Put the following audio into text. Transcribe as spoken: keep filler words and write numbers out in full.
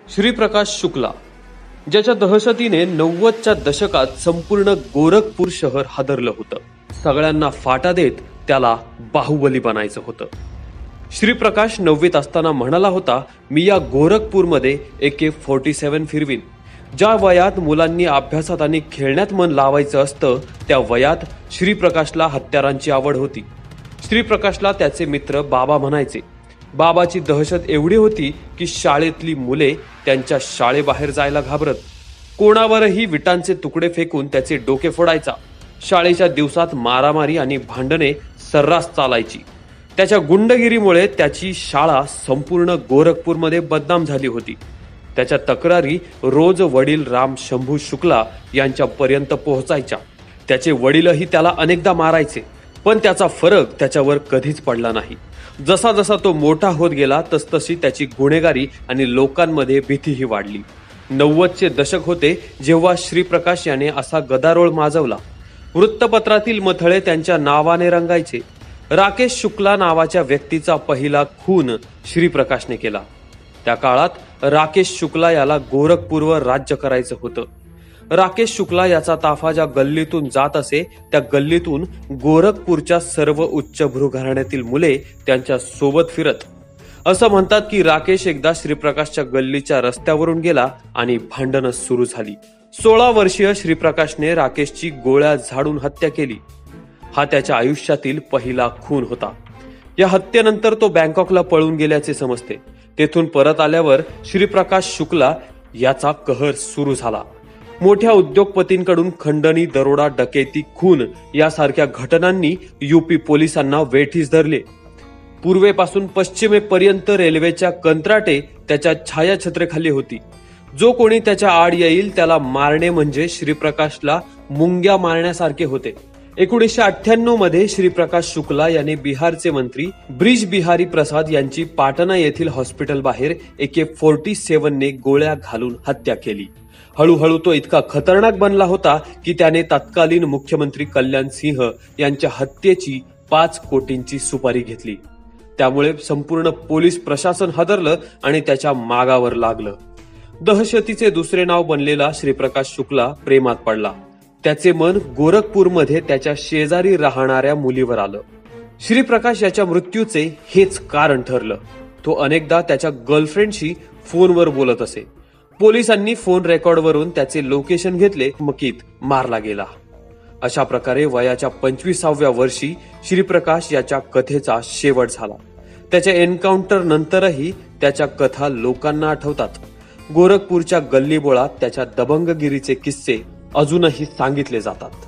श्रीप्रकाश शुक्ला, ज्याच्या दहशतीने नव्वदच्या दशकात संपूर्ण गोरखपूर शहर हादरलं होतं. सगळ्यांना फाटा देत त्याला बाहुबली बनायचं होतं. श्रीप्रकाश नववीत असताना म्हणाला होता, मी या गोरखपूरमध्ये ए के फोर्टी सेवन फिरवीन. ज्या वयात मुलांनी अभ्यासात आणि खेळण्यात मन लावायचं असतं, त्या वयात श्रीप्रकाशला हत्यारांची आवड होती. श्रीप्रकाशला त्याचे मित्र बाबा म्हणायचे. बाबाची दहशत एवढी होती की शाळेतली मुले त्यांच्या शाळेबाहेर जायला घाबरत. कोणावरही विटांचे तुकडे फेकून त्याचे डोके फोडायचा. शाळेच्या दिवसात मारामारी आणि भांडणे सर्रास चालायची. त्याच्या गुंडगिरीमुळे त्याची शाळा संपूर्ण गोरखपूरमध्ये बदनाम झाली होती. त्याच्या तक्रारी रोज वडील राम शंभू शुक्ला यांच्यापर्यंत पोहोचायच्या. त्याचे वडीलही त्याला अनेकदा मारायचे, पण त्याचा फरक त्याच्यावर कधीच पडला नाही. जसा जसा तो मोठा होत गेला तसतशी त्याची गुन्हेगारी आणि लोकांमध्ये भीतीही वाढली. नव्वदचे दशक होते जेव्हा श्रीप्रकाश याने असा गदारोळ माजवला. वृत्तपत्रातील मथळे त्यांच्या नावाने रंगायचे. राकेश शुक्ला नावाच्या व्यक्तीचा पहिला खून श्रीप्रकाशने केला. त्या काळात राकेश शुक्ला याला गोरखपूरवर राज्य करायचं होतं. राकेश शुक्ला याचा ताफा ज्या गल्लीतून जात असे, त्या गल्लीतून गोरखपूरच्या सर्व उच्चभ्रू घराण्यातील मुले त्यांच्या सोबत फिरत. असं म्हणतात की राकेश एकदा श्रीप्रकाशच्या गल्लीच्या रस्त्यावरून गेला आणि भांडणं सुरू झाली. सोळा वर्षीय श्रीप्रकाशने राकेशची गोळ्या झाडून हत्या केली. हा त्याच्या आयुष्यातील पहिला खून होता. या हत्येनंतर तो बँकॉकला पळून गेल्याचे समजते. तेथून परत आल्यावर श्रीप्रकाश शुक्ला याचा कहर सुरू झाला. मोठ्या उद्योगपतींकडून खंडणी, दरोडा, डकेती, खून यासारख्या घटनांनी यूपी पोलिसांना वेठीस धरले. पूर्वेपासून पश्चिमेपर्यंत रेल्वेच्या कंत्राटे त्याच्या छायाछत्रेखाली होती. जो कोणी त्याच्या आड येईल त्याला मारणे म्हणजे श्रीप्रकाशला मुंग्या मारण्यासारखे होते. एकोणीसशे अठ्ठ्याण्णव मध्ये श्रीप्रकाश शुक्ला यांनी बिहारचे मंत्री ब्रिज बिहारी प्रसाद यांची पाटणा येथील हॉस्पिटल बाहेर ए के फोर्टी सेवन ने गोळ्या घालून हत्या केली. हळूहळू तो इतका खतरनाक बनला होता की त्याने तत्कालीन मुख्यमंत्री कल्याण सिंह यांच्या हत्येची पाच कोटींची सुपारी घेतली. त्यामुळे संपूर्ण पोलीस प्रशासन हादरलं आणि त्याच्या मागावर लागलं. दहशतीचे दुसरे नाव बनलेला श्रीप्रकाश शुक्ला प्रेमात पडला. त्याचे मन गोरखपूरमध्ये त्याच्या शेजारी राहणाऱ्या मुलीवर आलं. श्रीप्रकाश याच्या मृत्यूचे हेच कारण ठरलं. तो अनेकदा त्याच्या गर्लफ्रेंडशी फोनवर बोलत असे. पोलिसांनी फोन रेकॉर्डवरून त्याचे लोकेशन घेतले. मकीत मारला गेला. अशा प्रकारे वयाच्या पंचवीसाव्या वर्षी श्रीप्रकाश याच्या कथेचा शेवट झाला. त्याच्या एन्काउंटर नंतरही त्याच्या कथा लोकांना आठवतात. गोरखपूरच्या गल्लीबोळात त्याच्या दबंगगिरीचे किस्से अजूनही सांगितले जातात.